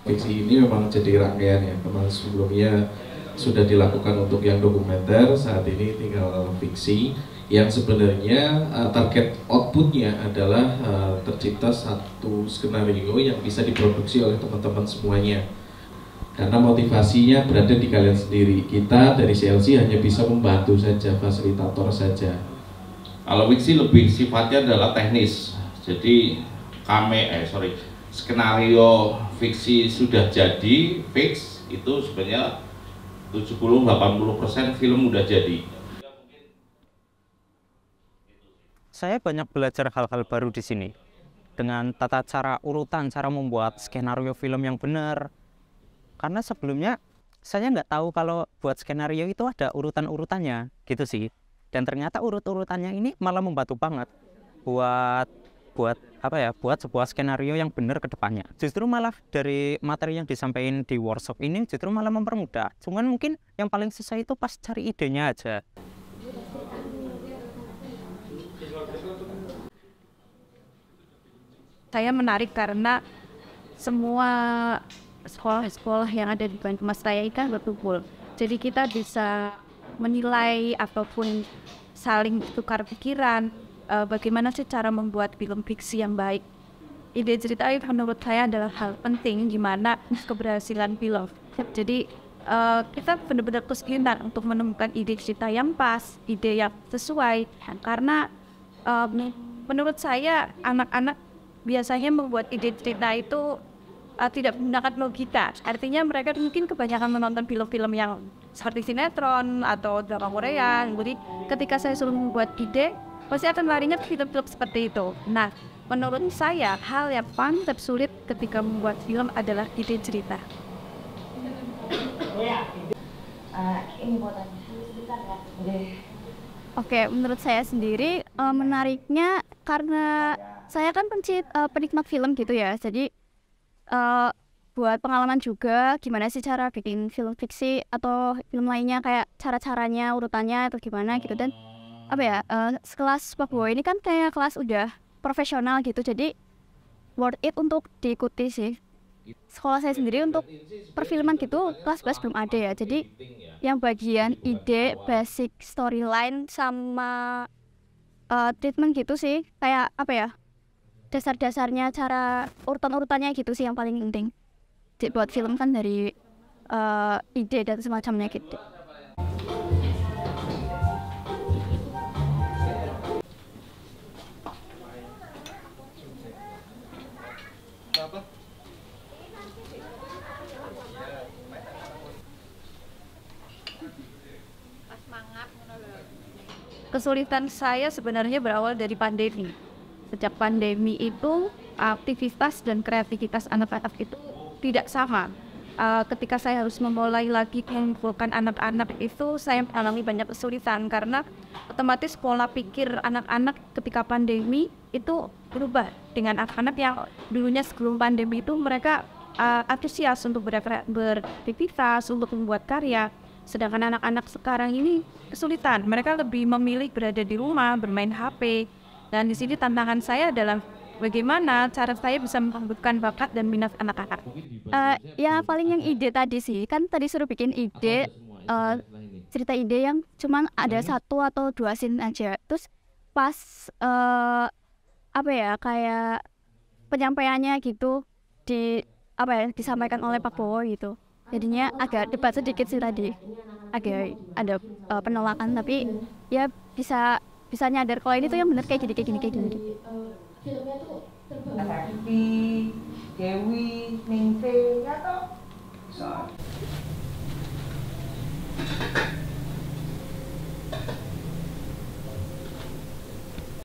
fiksi ini memang jadi rangkaian ya. Kemarin sebelumnya sudah dilakukan untuk yang dokumenter, saat ini tinggal fiksi yang sebenarnya target outputnya adalah tercipta satu skenario yang bisa diproduksi oleh teman-teman semuanya. Karena motivasinya berada di kalian sendiri. Kita dari CLC hanya bisa membantu saja, fasilitator saja. Kalau fiksi lebih sifatnya adalah teknis. Jadi skenario fiksi sudah jadi fix itu sebenarnya 70-80% film udah jadi. Saya banyak belajar hal-hal baru di sini dengan tata cara urutan cara membuat skenario film yang benar. Karena sebelumnya saya nggak tahu kalau buat skenario itu ada urutan-urutannya gitu sih. Dan ternyata urut-urutannya ini malah membantu banget buat buat sebuah skenario yang benar ke depannya. Justru malah dari materi yang disampaikan di workshop ini justru malah mempermudah. Cuman mungkin yang paling susah itu pas cari idenya aja. Saya menarik karena semua sekolah-sekolah yang ada di Banyumas Raya ini kan berkumpul. Jadi kita bisa menilai ataupun saling tukar pikiran bagaimana sih cara membuat film fiksi yang baik. Ide cerita itu menurut saya adalah hal penting gimana keberhasilan film. Jadi kita benar-benar kesulitan untuk menemukan ide cerita yang pas, ide yang sesuai. Karena menurut saya anak-anak biasanya membuat ide cerita itu tidak menggunakan logika. Artinya mereka mungkin kebanyakan menonton film-film yang seperti sinetron atau drama Korea. Jadi ketika saya suruh membuat ide, pasti akan larinya ke film-film seperti itu. Nah, menurut saya hal yang paling sulit ketika membuat film adalah ide cerita. Oke, menurut saya sendiri menariknya karena saya kan penikmat film gitu ya. Jadi buat pengalaman juga gimana sih cara bikin film fiksi atau film lainnya, kayak cara-caranya, urutannya atau gimana gitu. Dan sekelas Papua ini kan kayak kelas udah profesional gitu, jadi worth it untuk diikuti sih. Sekolah saya sendiri untuk perfilman gitu kelas-kelas belum ada ya, jadi yang bagian ide, basic storyline sama treatment gitu sih, kayak dasar-dasarnya, cara urutan-urutannya gitu sih yang paling penting. Buat film kan dari ide dan semacamnya gitu. Kesulitan saya sebenarnya berawal dari pandemi. Sejak pandemi itu aktivitas dan kreativitas anak-anak itu tidak sama. Ketika saya harus memulai lagi mengumpulkan anak-anak itu, saya mengalami banyak kesulitan karena otomatis pola pikir anak-anak ketika pandemi itu berubah dengan anak-anak yang dulunya sebelum pandemi itu mereka antusias untuk beraktivitas, untuk membuat karya. Sedangkan anak-anak sekarang ini kesulitan, mereka lebih memilih berada di rumah, bermain HP. Dan di sini tantangan saya adalah bagaimana cara saya bisa menumbuhkan bakat dan minat anak-anak. Ya paling yang ide tadi sih, kan tadi suruh bikin ide, cerita ide yang cuman ada satu atau dua scene aja. Terus pas kayak penyampaiannya gitu disampaikan oleh Pak Bowo gitu. Jadinya agak debat sedikit sih tadi, agak ada penolakan, tapi ya bisa nyadar kalau ini tuh yang benar kayak gini. Filmnya tuh terbang.